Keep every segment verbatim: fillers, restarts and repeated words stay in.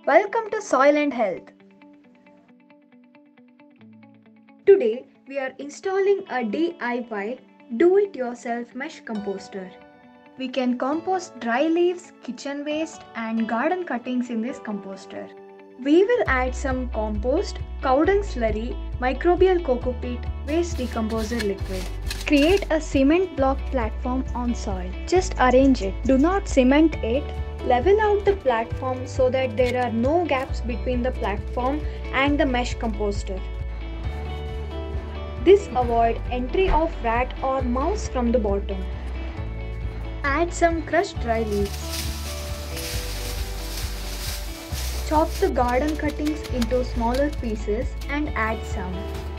Welcome to Soil and Health. Today we are installing a D I Y do-it-yourself mesh composter. We can compost dry leaves, kitchen waste and garden cuttings in this composter. We will add some compost, cow dung slurry, microbial coco peat, waste decomposer liquid. Create a cement block platform on soil. Just arrange it. Do not cement it. Level out the platform so that there are no gaps between the platform and the mesh composter. This avoids entry of rat or mouse from the bottom. Add some crushed dry leaves. Chop the garden cuttings into smaller pieces and add some.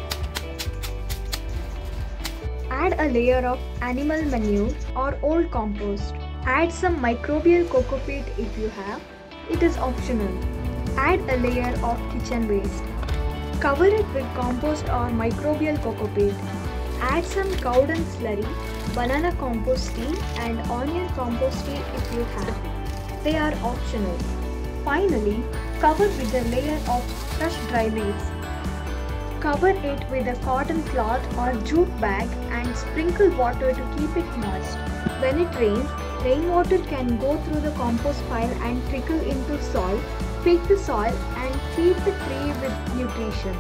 Add a layer of animal manure or old compost. Add some microbial coco peat if you have. It is optional. Add a layer of kitchen waste. Cover it with compost or microbial coco peat. Add some cow dung slurry, banana compost tea and onion compost tea if you have. They are optional. Finally, cover with a layer of crushed dry leaves. Cover it with a cotton cloth or jute bag and sprinkle water to keep it moist. When it rains, rainwater can go through the compost pile and trickle into soil, feed the soil and feed the tree with nutrition.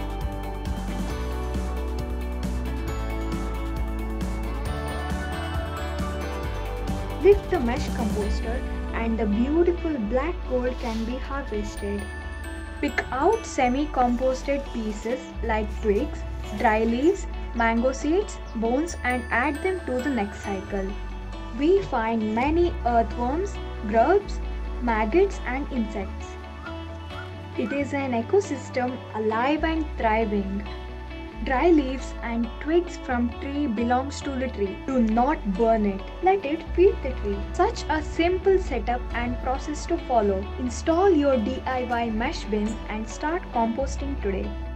Lift the mesh composter and the beautiful black gold can be harvested. Pick out semi-composted pieces like twigs, dry leaves, mango seeds, bones and add them to the next cycle. We find many earthworms, grubs, maggots and insects. It is an ecosystem alive and thriving. Dry leaves and twigs from tree belongs to the tree. Do not burn it. Let it feed the tree. Such a simple setup and process to follow. Install your D I Y mesh bin and start composting today.